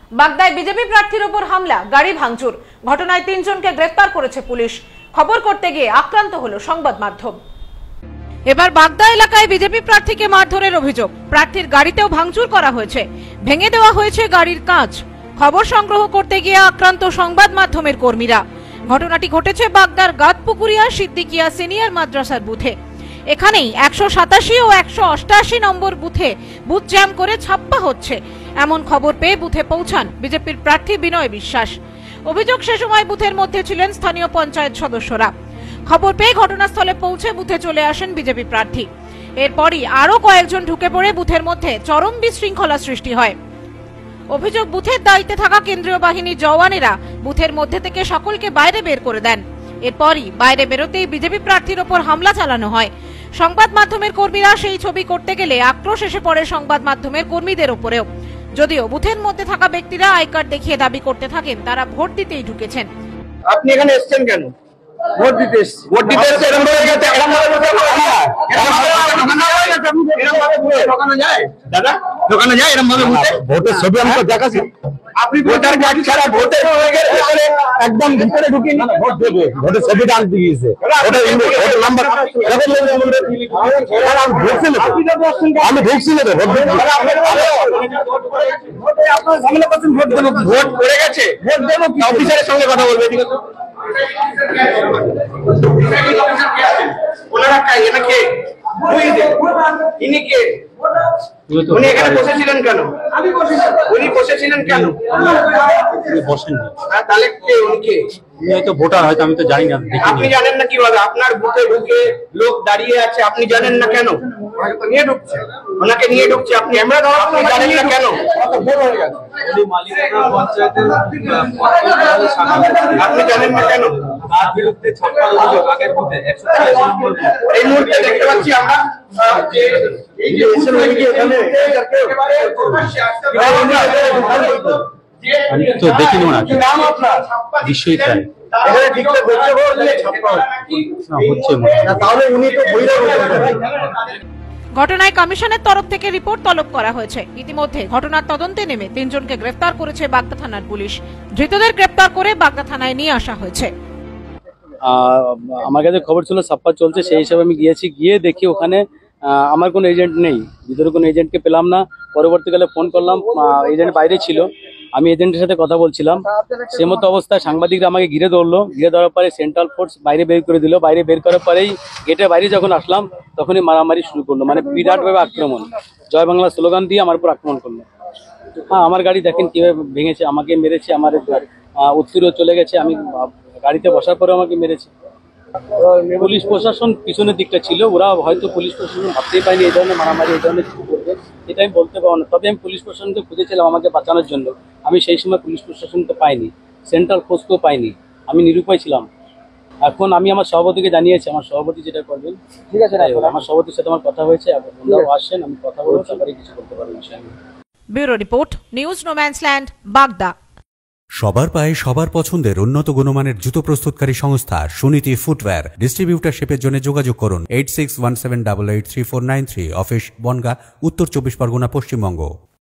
বাগদায় BJP প্রার্থীর উপর হামলা, গাড়ি ভাঙচুর। ঘটনায় 3 জনকে গ্রেফতার করেছে পুলিশ। খবর করতে গিয়ে আক্রান্ত হলো সংবাদ মাধ্যম। এবার বাগদা এলাকায় বিজেপি প্রার্থীকে মারধরের অভিযোগ। প্রার্থীর গাড়িতেও ভাঙচুর করা হয়েছে, ভেঙে দেওয়া হয়েছে গাড়ির কাঁচ। খবর সংগ্রহ করতে গিয়ে আক্রান্ত সংবাদ মাধ্যমের কর্মীরা। ঘটনাটি ঘটেছে বাগদার গাদপুকুরিয়া সিদ্দিকিয়া সিনিয়র মাদ্রাসার বুথে। এখানেই 187 ও 188 নম্বর বুথে বুথ জ্যাম করে ছাপ্পা হচ্ছে, এমন খবর পেয়ে বুথে পৌঁছান বিজেপির প্রার্থী বিনয় বিশ্বাস। অভিযোগ, সে সময় বুথের মধ্যে ছিলেন স্থানীয় পঞ্চায়েত সদস্যরা। খবর পেয়ে ঘটনাস্থলে পৌঁছে বুথে চলে আসেন বিজেপি প্রার্থী। এরপরই আরো কয়েকজন ঢুকে পড়ে বুথের মধ্যে চরম বিশৃঙ্খলা সৃষ্টি হয়। অভিযোগ, বুথের দায়িত্বে থাকা কেন্দ্রীয় বাহিনীর জওয়ানেরা বুথের মধ্যে থেকে সকলকে বাইরে বের করে দেন। এরপরই বাইরে বেরোতেই বিজেপি প্রার্থীর ওপর হামলা চালানো হয়। সংবাদ মাধ্যমের কর্মীরা সেই ছবি করতে গেলে আক্রোশ এসে পড়ে সংবাদ মাধ্যমের কর্মীদের ওপরেও। যদিও বুথের মধ্যে থাকা ব্যক্তিরা আই কার্ড দেখিয়ে দাবি করতে থাকেন তারা ভোট দিতেই ঢুকেছেন। আপনি এখানে এসেছেন কেন? ভোট দিতে এসেছি। ভোট দিতে এসে এরকম ভাবে ঢোকানো যায়? দাদা, ঢোকানো যায় এরকম ভাবে বুথে? ভোটের ছবি আমি তো দেখাচ্ছি। আপনি ভোটার কার্ড ছাড়া ভোটে একদম ভিতরে ঢুকিয়ে ভোট দেবে। ভোটের ছবিটা আনতে গিয়েছে, ভোটের নাম্বার আমি ঢুকছি না। আপনার ঝামেলা করছেন, ভোট দেবো। ভোট পড়ে গেছে, ভোট দেবো। অফিসারের সঙ্গে কথা বলবে। উনি এখানে বসেছিলেন কেন? উনি বসেছিলেন কেন? বসেননি। তাহলে কে? উনি কে? হয়তো ভোটার, হয়তো আমি তো জানি না। আপনি জানেন না কিভাবে? আপনার বুথে ঢুকে লোক দাঁড়িয়ে আছে, আপনি জানেন না কেন? নিয়ে ঢুকছে, ওনাকে নিয়ে ঢুকছে, আপনি আমরা আপনি জানেন না কেন? আপনি জানেন না কেন? এই মুহূর্তে দেখতে পাচ্ছি আমরা আমি তো দেখিনি ওনাকে। নিশ্চয়ই তাই ঘটনায় কমিশনের তরফ থেকে রিপোর্ট তলব করা হয়েছে। ইতিমধ্যে ঘটনার তদন্তে নেমে 3 জনকে গ্রেফতার করেছে বাগদা থানার পুলিশ। ধৃতদের গ্রেফতার করে বাগদা থানায় নিয়ে আসা হয়েছে। আমার কাছে খবর ছিল ছাপ্পা চলছে, সেই হিসাবে আমি গিয়েছি। গিয়ে দেখি ওখানে আমার কোনো এজেন্ট নেই, ভিতরে কোনো এজেন্টকে পেলাম না। পরবর্তীকালে ফোন করলাম, এজেন্ট বাইরে ছিল। আমি এজেন্টের সাথে কথা বলছিলাম, সে মতো অবস্থায় সাংবাদিকরা আমাকে ঘিরে ধরলো। ঘিরে ধরার পরে সেন্ট্রাল ফোর্স বাইরে বের করে দিল। বাইরে বের করার পরেই গেটের বাইরে যখন আসলাম তখনই মারামারি শুরু করলো, মানে বিরাটভাবে আক্রমণ। জয় বাংলা স্লোগান দিয়ে আমার উপর আক্রমণ করলো। হ্যাঁ, আমার গাড়ি দেখেন কিভাবে ভেঙেছে, আমাকে মেরেছে, আমার উত্তরও চলে গেছে। আমি গাড়িতে বসার পরে আমাকে মেরেছে। পুলিশ প্রশাসন পিছনের দিকটা ছিল, ওরা হয়তো পুলিশ প্রশাসন ভাবতেই পায়নি এই ধরনের মারামারি, এই ধরনের কিছু করবে, এটা আমি বলতে পারবো না। তবে আমি পুলিশ প্রশাসনকে খুঁজেছিলাম আমাকে বাঁচানোর জন্য। আমি সেই সময় পুলিশ প্রশাসনকে পাইনি, সেন্ট্রাল ফোর্সকেও পাইনি, আমি নিরুপায় ছিলাম। এখন আমি আমার সভাপতিকে জানিয়েছি, আমার সভাপতি যেটা করবেন। ঠিক আছে, আমার সভাপতির সাথে আমার কথা হয়েছে, ওনারাও আসছেন, আমি কথা বলবো, তারপরে কিছু করতে পারবো ইনশাআল্লাহ। ব্যুরো রিপোর্ট, নিউজ নোম্যান্সল্যান্ড, বাগদা। সবার পায়ে সবার পছন্দের উন্নত গুণমানের জুতো প্রস্তুতকারী সংস্থা সুনীতি ফুটওয়্যার। ডিস্ট্রিবিউটারশিপের জন্য যোগাযোগ করুন 8617883493, অফিস বনগাঁ, উত্তর 24 পরগনা, পশ্চিমবঙ্গ।